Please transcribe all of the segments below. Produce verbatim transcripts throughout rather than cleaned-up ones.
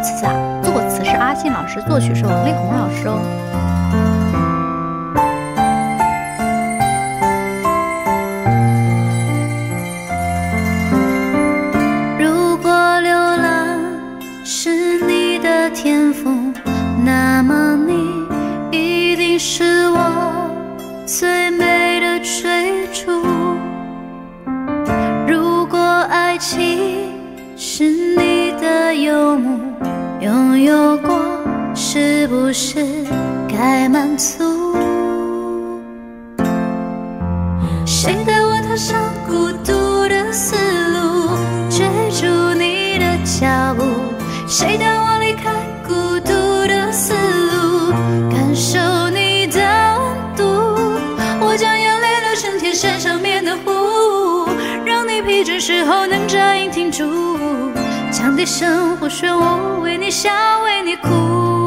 词啊，作词是阿信老师，作曲是王力宏老师哦。 如果流浪是你的天赋，那么你一定是我最美的追逐。如果爱情是你的游牧，拥有过是不是该满足？谁带我踏上孤独的丝路，追逐你的脚步？谁带我离开孤独的丝路，感受你的温度？我将眼泪流成天山上面的湖，让你疲倦时候能扎营停住，降低生活漩涡，为你笑为你哭。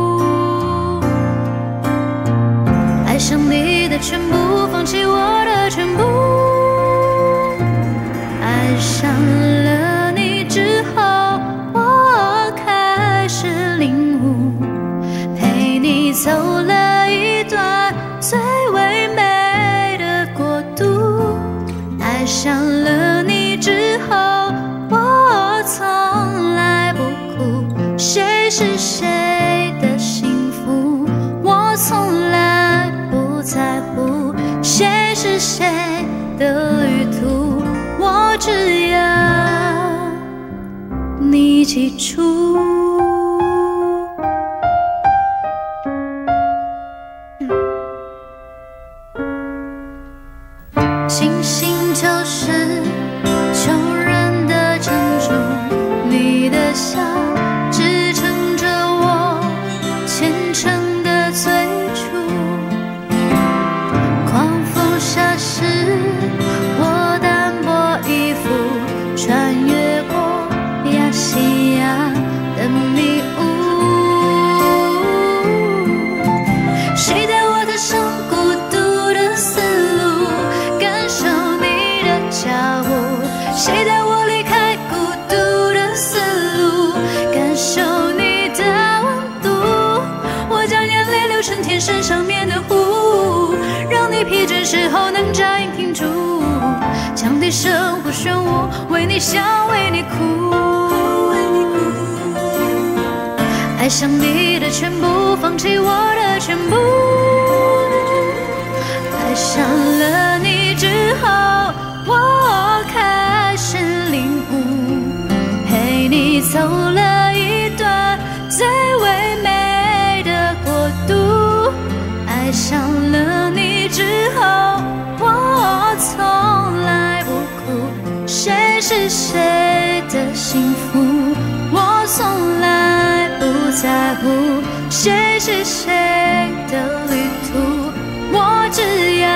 爱上你的全部，放弃我的全部。爱上了你之后，我开始领悟，陪你走了一段最唯美的国度。爱上了你之后，我从来不哭，谁是谁的幸福，我从来不在乎，谁是谁的旅途，我只要你记住。星星就是穷人的珍珠，你的笑支撑着我虔诚的最初。狂风沙时，我单薄衣服穿越过亚细亚的迷雾。谁带我踏上孤独的丝路，感受你的脚步？谁带我离开孤独的丝路，感受你的温度？我将眼泪流成天山上面的湖，让你疲倦时候能扎营停住，降低生活漩涡，为你笑为你哭。爱上你的全部，放弃我的全部。爱上了你之后，我开始领悟，陪你走了一段最唯美的国度。爱上了你之后，我从来不哭，谁是谁的幸福，我从来不在乎，谁是谁的旅途，我只要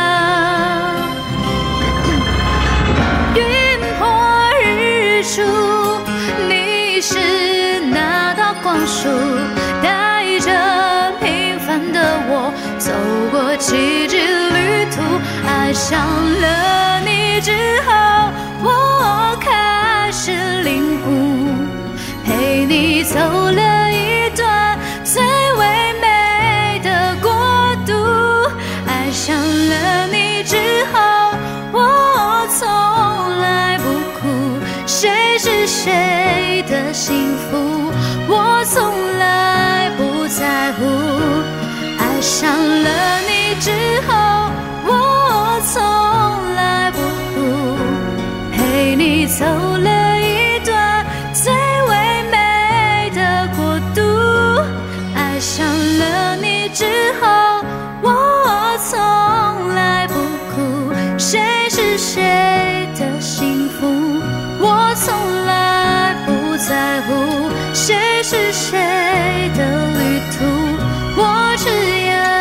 云破日出。你是那道光束，带着平凡的我走过奇迹旅途。爱上了你之后，我开始领悟，陪你走了一段最唯美的国度。爱上了你之后，我从来不哭，谁是谁的幸福，我从来不在乎。爱上了你之后，我从来不哭，陪你走了一段最唯美的国度。爱上了你之后，我从来不哭，谁是谁的幸福，我从来不在乎，谁是谁的旅途，我只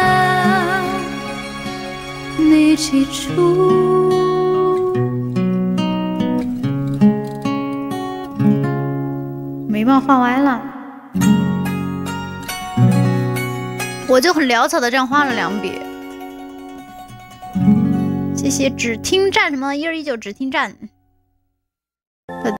要你记住。 眉毛画歪了，我就很潦草的这样画了两笔。谢谢只听站什么一二一九只听站。